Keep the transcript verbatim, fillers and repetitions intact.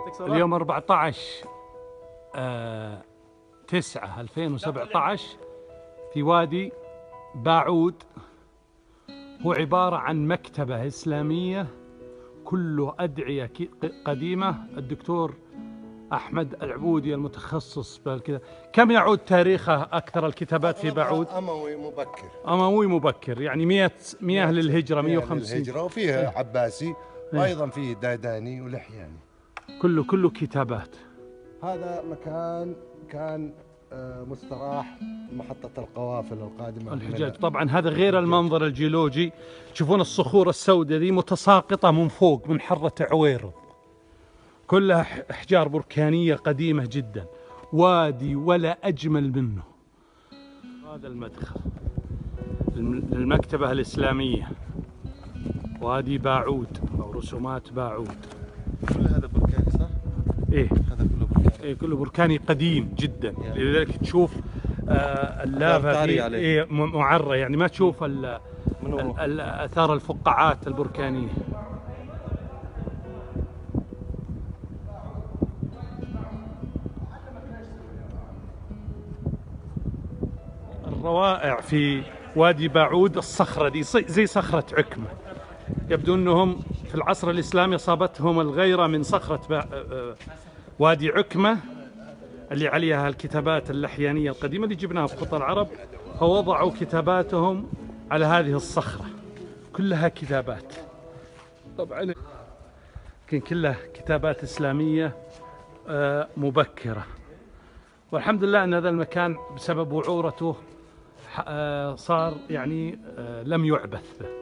اليوم أربعة عشر تسعة ألفين وسبعة عشر في وادي باعود. هو عبارة عن مكتبة إسلامية كله أدعية قديمة. الدكتور أحمد العبودي المتخصص بالكذا. كم يعود تاريخه أكثر الكتابات في باعود؟ أموي مبكر. أموي مبكر يعني مئة مئة للهجرة، مئة وخمسين للهجرة، وفيها عباسي وأيضا فيه دايداني ولحياني. كله كله كتابات. هذا مكان كان مستراح محطة القوافل القادمة الحجاج. طبعا هذا غير المنظر الجيولوجي. تشوفون الصخور السوداء ذي متساقطة من فوق من حرة عويرض، كلها أحجار بركانية قديمة جدا. وادي ولا أجمل منه. هذا المدخل للمكتبة الإسلامية، وادي باعود أو رسومات باعود. كل هذا بركاني صح؟ إيه هذا كله بركاني. إيه كله بركاني قديم جدا يعني. لذلك تشوف آه اللافة فيه إيه معرة يعني، ما تشوف الآثار الفقاعات البركانية. الروائع في وادي باعود الصخرة دي زي صخرة عكمة. يبدو أنهم في العصر الإسلامي أصابتهم الغيرة من صخرة وادي عكمة اللي عليها الكتابات اللحيانية القديمة اللي جبناها في خطى العرب، فوضعوا كتاباتهم على هذه الصخرة. كلها كتابات طبعا، لكن كلها كتابات إسلامية مبكرة. والحمد لله أن هذا المكان بسبب وعورته صار يعني لم يعبث به.